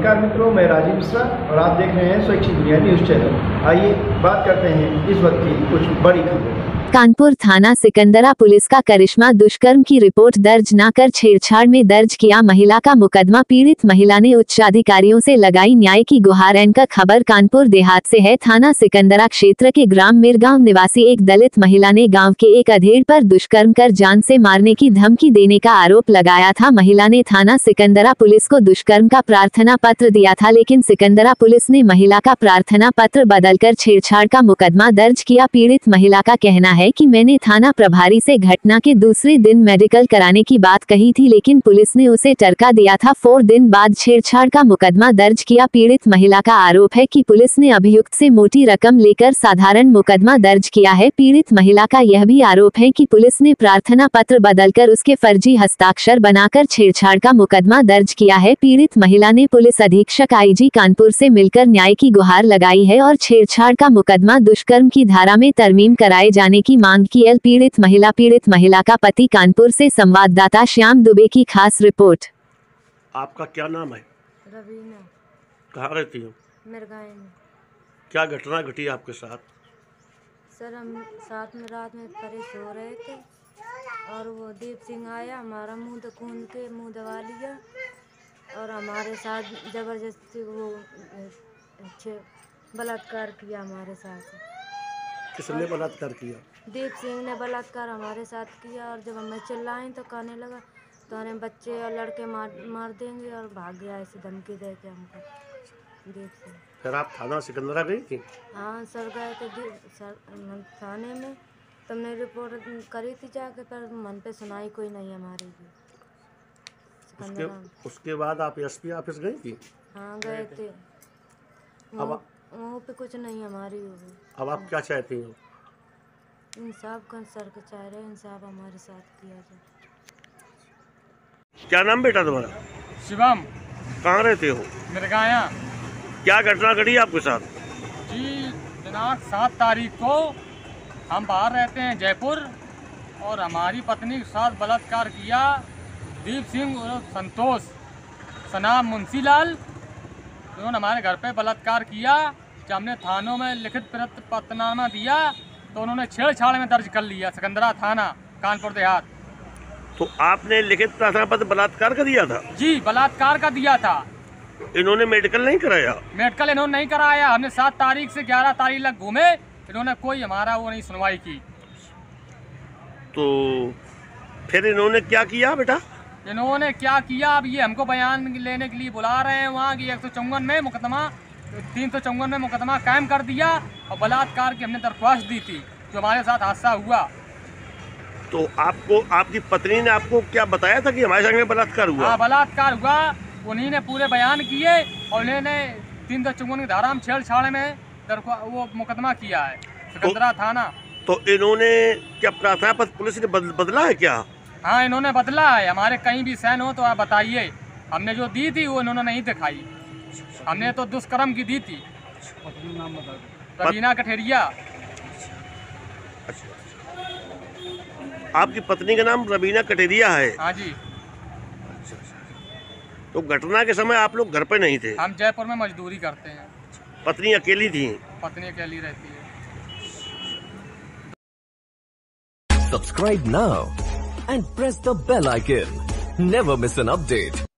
नमस्कार मित्रों, मैं राजीव मिश्रा और आप देख रहे हैं स्वैच्छिक दुनिया न्यूज चैनल। आइए बात करते हैं इस वक्त की कुछ बड़ी खबरें। कानपुर थाना सिकंदरा पुलिस का करिश्मा दुष्कर्म की रिपोर्ट दर्ज न कर छेड़छाड़ में दर्ज किया महिला का मुकदमा। पीड़ित महिला ने उच्चाधिकारियों से लगाई न्याय की गुहार। एंकर खबर कानपुर देहात से है। थाना सिकंदरा क्षेत्र के ग्राम मिरगांव निवासी एक दलित महिला ने गांव के एक अधेड़ पर दुष्कर्म कर जान से मारने की धमकी देने का आरोप लगाया था। महिला ने थाना सिकंदरा पुलिस को दुष्कर्म का प्रार्थना पत्र दिया था, लेकिन सिकंदरा पुलिस ने महिला का प्रार्थना पत्र बदलकर छेड़छाड़ का मुकदमा दर्ज किया। पीड़ित महिला का कहना है कि मैंने थाना प्रभारी से घटना के दूसरे दिन मेडिकल कराने की बात कही थी, लेकिन पुलिस ने उसे टरका दिया था। 4 दिन बाद छेड़छाड़ का मुकदमा दर्ज किया। पीड़ित महिला का आरोप है कि पुलिस ने अभियुक्त से मोटी रकम लेकर साधारण मुकदमा दर्ज किया है। पीड़ित महिला का यह भी आरोप है कि पुलिस ने प्रार्थना पत्र बदलकर उसके फर्जी हस्ताक्षर बनाकर छेड़छाड़ का मुकदमा दर्ज किया है। पीड़ित महिला ने पुलिस अधीक्षक आईजी कानपुर से मिलकर न्याय की गुहार लगाई है और छेड़छाड़ का मुकदमा दुष्कर्म की धारा में तरमीम कराए जाने की मांग की। पीड़ित महिला का पति कानपुर से संवाददाता श्याम दुबे की खास रिपोर्ट। आपका क्या नाम है? रवीना। कहाँ रहती हो? मिरगांव में। क्या घटना घटी आपके साथ? सर, हम साथ में रात में परेश हो रहे थे और वो दीप सिंह आया, हमारा मुंह खून के मुंह दबा लिया और हमारे साथ जबरदस्ती वो बलात्कार किया हमारे साथ। किसने बलात्कार किया? दीप सिंह ने बलात्कार हमारे साथ किया और जब हमें चिल्लाएं तो कहने लगा तो हमें बच्चे और लड़के मार देंगे और भाग गया ऐसी धमकी दे के हमको दीप सिंह। फिर आप थाना सिकंदरा गई थी? हाँ सर, गए थे थाने में। तुमने रिपोर्ट करी थी जाके, पर मन पे सुनाई कोई नहीं हमारी भी। उसके बाद आप एसपी ऑफिस गई थी? हाँ गए थे। अब वहाँ पे कुछ नहीं हमारी हुई। अब आप क्या चाहती हो? इंसाफ का सर के चाह रहे, इंसाफ हमारे साथ किया जाए। क्या नाम बेटा तुम्हारा? शिवम। कहाँ रहते हो? मिरगांव। क्या घटना घटी आपके साथ? जी, दिनांक 7 तारीख को हम बाहर रहते हैं जयपुर और हमारी पत्नी के साथ बलात्कार किया दीप सिंह और संतोष सनाम मुंशीलाल। उन्होंने हमारे घर पे बलात्कार किया। जब हमने थानों में लिखित प्रतिनामा दिया तो उन्होंने छेड़छाड़ में दर्ज कर लिया सिकंदरा थाना कानपुर देहात। तो आपने लिखित प्रार्थना पत्र बलात्कार का दिया था? जी, बलात्कार का दिया था। इन्होंने मेडिकल नहीं कराया? मेडिकल इन्होंने नहीं कराया। हमने 7 तारीख से 11 तारीख तक घूमे, इन्होंने कोई हमारा वो नहीं सुनवाई की। तो फिर इन्होंने क्या किया बेटा? इन्होंने क्या किया, अब ये हमको बयान लेने के लिए बुला रहे हैं वहाँ की 154 में मुकदमा 354 में मुकदमा कायम कर दिया और बलात्कार की हमने दरख्वास्त दी थी जो हमारे साथ हादसा हुआ। तो आपको आपकी पत्नी ने आपको क्या बताया था कि हमारे संग में बलात्कार हुआ? हाँ, बलात्कार हुआ। उन्हीं ने पूरे बयान किए और उन्होंने 354 की धारा में छेड़छाड़ में वो मुकदमा किया है सिकंदरा थाना। तो इन्होंने क्या प्रार्थना पत्र पुलिस ने बदला है क्या? हाँ, इन्होंने बदला है। हमारे कहीं भी साइन हो तो आप बताइए। हमने जो दी थी वो इन्होंने नहीं दिखाई। हमने तो दुष्कर्म की दी थी। रवीना कठेरिया। अच्छा, आपकी पत्नी का नाम रवीना कटेरिया है? हाँ जी। अच्छा। तो घटना के समय आप लोग घर पे नहीं थे? हम जयपुर में मजदूरी करते हैं। पत्नी अकेली थी? पत्नी अकेली रहती है। Subscribe now and press the bell icon. Never miss an update.